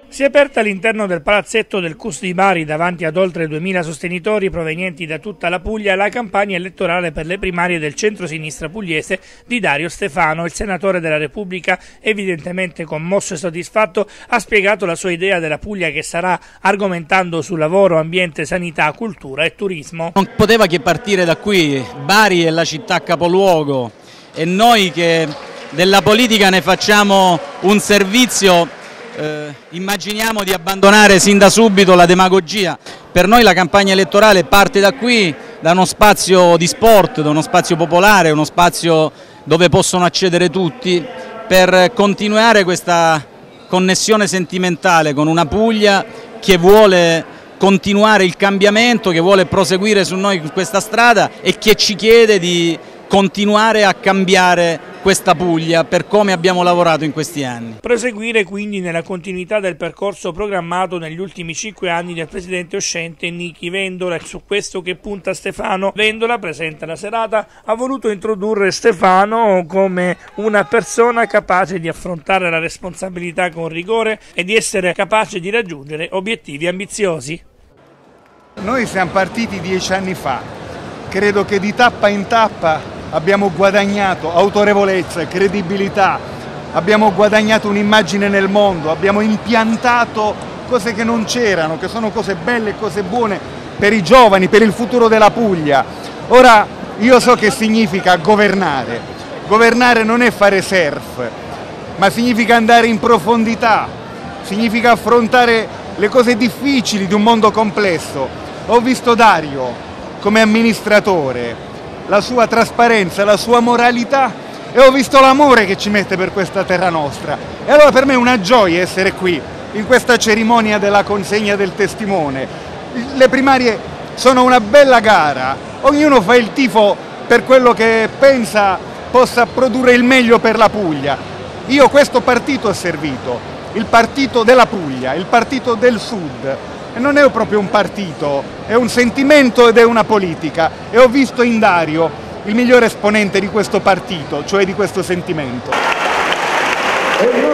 Si è aperta all'interno del palazzetto del CUS di Bari, davanti ad oltre 2000 sostenitori provenienti da tutta la Puglia, la campagna elettorale per le primarie del centro-sinistra pugliese di Dario Stefano. Il senatore della Repubblica, evidentemente commosso e soddisfatto, ha spiegato la sua idea della Puglia che sarà, argomentando su lavoro, ambiente, sanità, cultura e turismo. Non poteva che partire da qui. Bari è la città capoluogo e noi che della politica ne facciamo un servizio. Immaginiamo di abbandonare sin da subito la demagogia. Per noi la campagna elettorale parte da qui, da uno spazio di sport, da uno spazio popolare, uno spazio dove possono accedere tutti, per continuare questa connessione sentimentale con una Puglia che vuole continuare il cambiamento, che vuole proseguire su noi questa strada e che ci chiede di continuare a cambiare questa Puglia per come abbiamo lavorato in questi anni. Proseguire quindi nella continuità del percorso programmato negli ultimi 5 anni del presidente uscente Nichi Vendola. È su questo che punta Stefano. Vendola, presente alla serata, ha voluto introdurre Stefano come una persona capace di affrontare la responsabilità con rigore e di essere capace di raggiungere obiettivi ambiziosi. Noi siamo partiti 10 anni fa, credo che di tappa in tappa abbiamo guadagnato autorevolezza, credibilità, abbiamo guadagnato un'immagine nel mondo, abbiamo impiantato cose che non c'erano, che sono cose belle e cose buone per i giovani, per il futuro della Puglia. Ora io so che significa governare. Governare non è fare surf, ma significa andare in profondità, significa affrontare le cose difficili di un mondo complesso. Ho visto Dario come amministratore, la sua trasparenza, la sua moralità, e ho visto l'amore che ci mette per questa terra nostra. E allora per me è una gioia essere qui, in questa cerimonia della consegna del testimone. Le primarie sono una bella gara, ognuno fa il tifo per quello che pensa possa produrre il meglio per la Puglia. Io questo partito ho servito, il partito della Puglia, il partito del Sud. E non è proprio un partito, è un sentimento ed è una politica. E ho visto in Dario il migliore esponente di questo partito, cioè di questo sentimento.